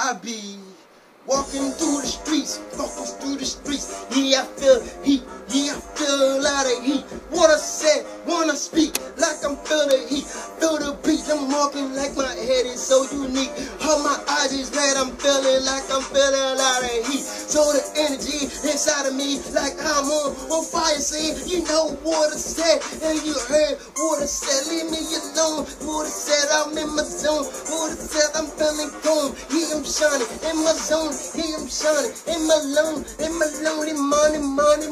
I be walking through the streets, Yeah, I feel heat, yeah, I feel a lot of heat. What I say, wanna speak, like I'm feeling heat. Feel the beat, I'm walking like my head is so unique. All my eyes is red, I'm feeling like I'm feeling a lot of heat. So the energy inside of me, like I'm on fire, saying, you know what I said, and you heard what I said. Leave me alone, what I said, I'm in my zone. What I said, I'm feeling calm, yeah, I'm shining in my zone. Yeah, I'm shining in my lonely money.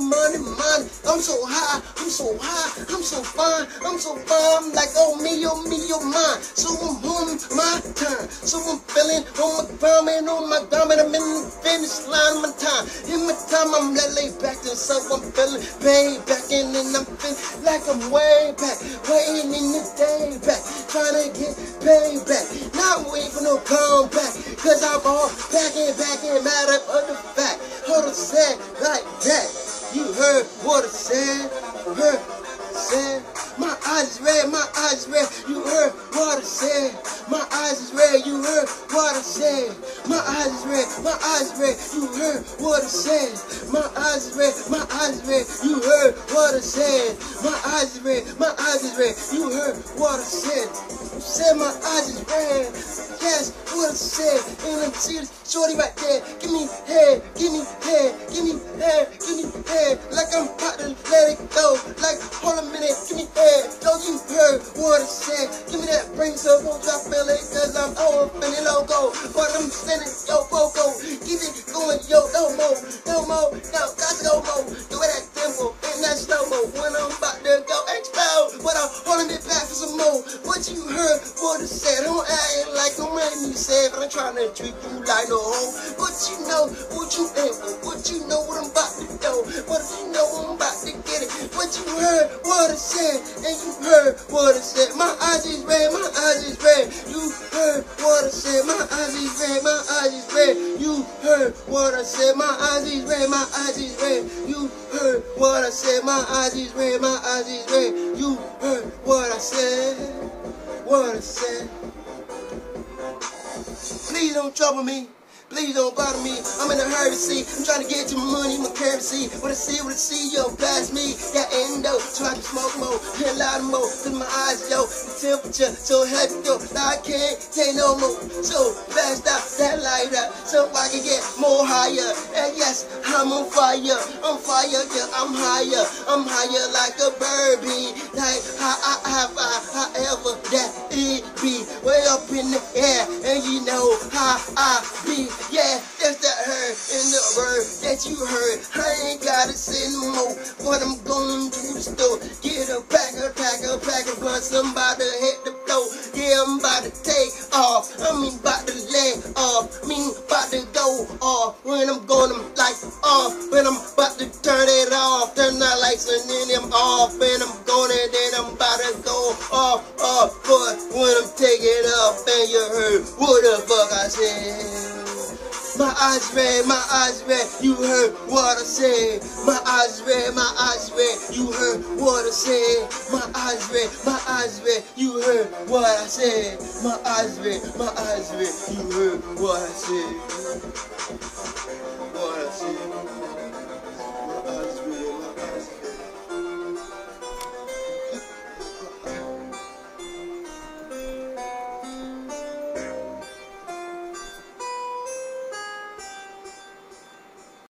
I'm so high, I'm so fine, I'm like, oh me, oh mine. So I'm on my time, so I'm feeling on my garment, I'm in the finish line of my time. In my time, I'm laid back, and so I'm feeling way back, and then I'm feeling like I'm way back, waiting in the day back, trying to get paid back, not waiting for no comeback, cause I'm all back and mad up on the fact. Hold on, said like that. You heard what I said, said. My eyes is red, my eyes is red. You heard what I said. My eyes is red, you heard what I said. My eyes is red, my eyes is red. You heard what I said. My eyes is red, my eyes is red. You heard what I said. My eyes is red, my eyes is red. You heard what I said. You said my eyes is red. Yes, what I said. And I'm seeing shorty right there. Give me head, give me head, give me head, give me head. Like I'm about to let it go. Like, hold a minute, give me head. So you heard what I said. Give me that brain so don't I feel it, cause I'm all feeling loco. But I'm sending yo vocal. Keep it going, yo, no more, got to go more. Do it that tempo and that slow mo. When I'm about to go explode, but I'm holding it back for some more. What you heard what I said. Don't act like no money said, but I'm trying to treat you like no hoe. But you know what you ain't for. What you know what I'm about to do. What if you know I'm about to get it. But you heard what I said, and you heard what I said. My eyes is red, my eyes is red. You heard what I said. My eyes is red, my eyes is red. You heard what I said. My eyes is red, my eyes is red. You heard what I said. My eyes is red, my eyes is red. You heard what I said. What I said. Please don't trouble me. Please don't bother me. I'm in a hurry, see. I'm trying to get to my money, my currency. What I see, yo, blast me. That endo, so I can smoke more, get a lot more. Cause my eyes, yo, the temperature so heavy, yo, now I can't take no more. So blast out that light up, so I can get more higher. And yes, I'm on fire, yeah, I'm higher like a bird bee. Like however that it be, way up in the air, and you know how I be. Yeah, that's that her in the word that you heard. I ain't gotta say no more. What I'm going to the store, get a pack of blunts. I'm about to hit the floor. Yeah, I'm about to take off. I mean, about to lay off. I mean, about to go off. When I'm going, I'm like off. When I'm about to turn it off, turn the lights and then I'm off. And I'm going and then I'm about to go off. But when I'm taking off, and you heard what the fuck I said. My eyes red, my eyes red, you heard what I said. My eyes red, my eyes red, you heard what I said. My eyes red, my eyes red, you heard what I said. My eyes red, my eyes red, you heard what I said. What I said.